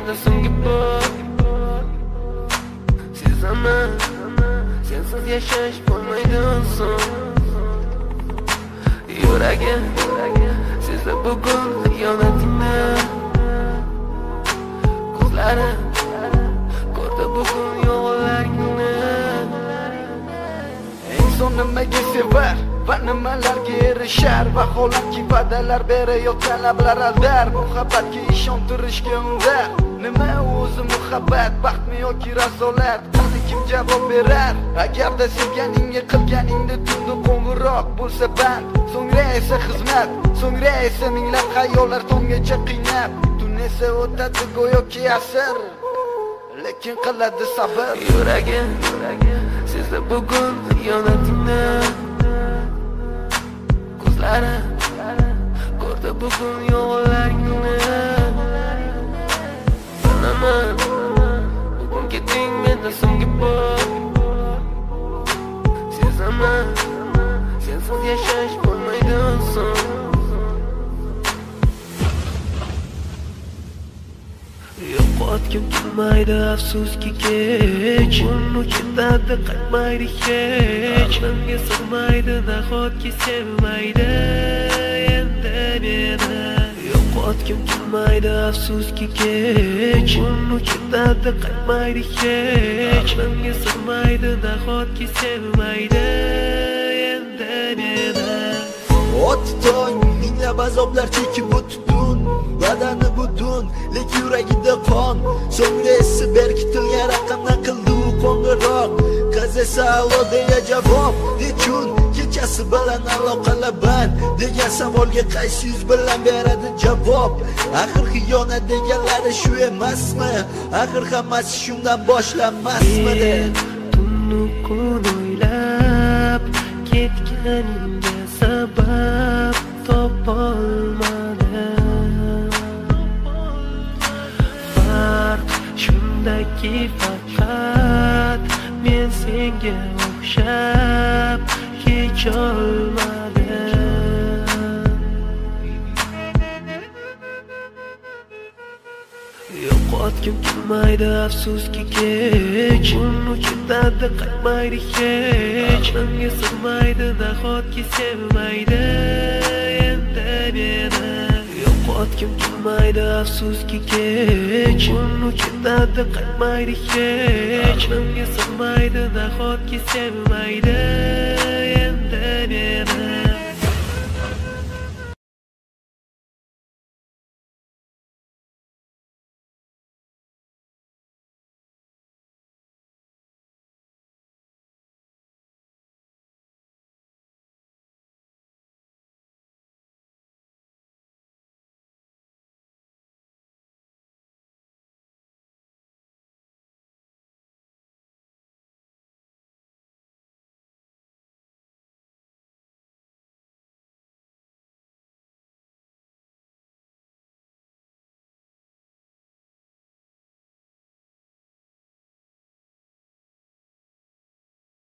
menda so'nggi bor. Sezaman, sensiz yashash bo'lmaydi oson. Yuragim sezdi bugun xiyonatingni. Ko'zlarim ko'rdi bugun yolg'onlaringni. Inson nimaga sevar va nimalarga erishar, vaholanki va'dalar berayotgan lablar aldar. Muhabbatga ishontirishga undar. Nima o'zi muhabbat, baxtmi yoki rasolat? Buni kim javob berar? Agarda sevganingga qilganingda tunda qo'ng'iroq bo'lsa band, so'ngra esa xizmat, so'ngra esa minglab xayollar tomgacha qiynab. Tun esa o'tadi go'yoki asr, lekin qiladi sabr. Yuragim sezdi bugun xiyonatingni. Ko'zlarim ko'rdi bugun yolg'onlaringni. Sanaman bugun ketding menda so'nggi bor. Sezaman sensiz yashash bo'lmaydi oson. Yo'qotgim kelmaydi afsuski kech, uni ketadi qaytmaydi hech. Menga sig'maydi nahotki sevmaydi endi meni. Yo'qotgim kelmaydi afsuski kech, uni ketadi qaytmaydi hech. Menga sig'maydi nahotki sevmaydi endi meni. O'tdi tong, minglab azoblar chekib o'tdun, badani butun, lekin yuragida qon. So'ngra esi berkitilgan raqamdan qildi u qo'ng'iroq. Qiz esa allo deya javob. Nechun kechasi bilan aloqalar band degan savolga qaysi yuz bilan beradi javob? Axir xiyonat deganlari shu emasmi? Axir hammasi shundan boshlanmasmidi? Tunni kun o'ylab ketganingga sabab topolmadim. Farq shundaki faqat men senga o'xshab kecholmadim. Yo'qotgim kelmaydi afsuski kech, uni ketadi qaytmaydi hech. Menga sig'maydi nahotki sevmaydi endi meni. Yo'qotgim kelmaydi afsuski kech, uni ketadi qaytmaydi hech. Menga sig'maydi nahotki sevmaydi endi